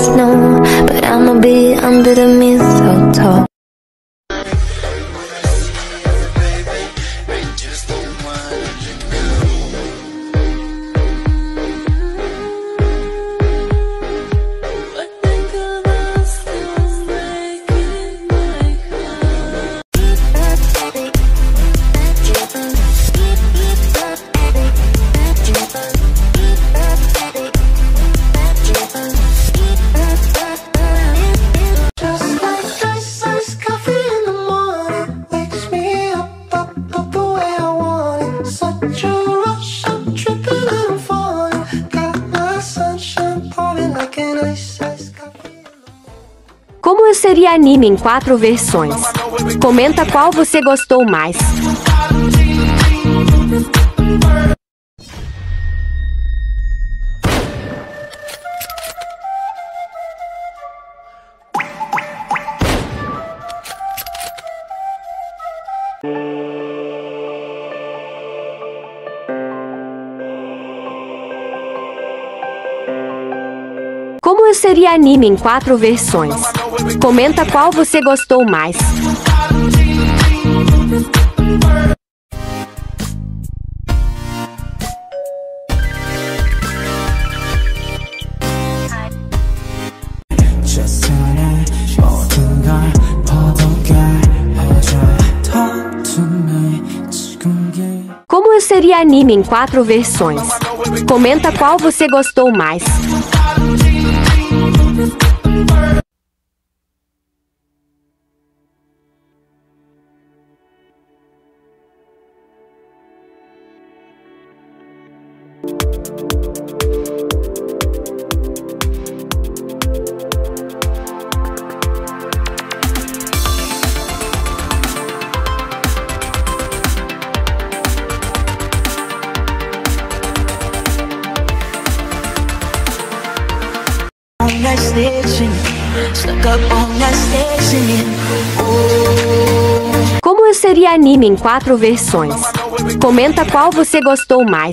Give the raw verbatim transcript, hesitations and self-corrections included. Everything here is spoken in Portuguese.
snow, but I'ma be under the mistletoe. Como eu seria anime em quatro versões? Comenta qual você gostou mais. Como eu seria anime em quatro versões? Comenta qual você gostou mais. Como eu seria anime em quatro versões? Comenta qual você gostou mais. Como eu seria anime em quatro versões? Comenta qual você gostou mais.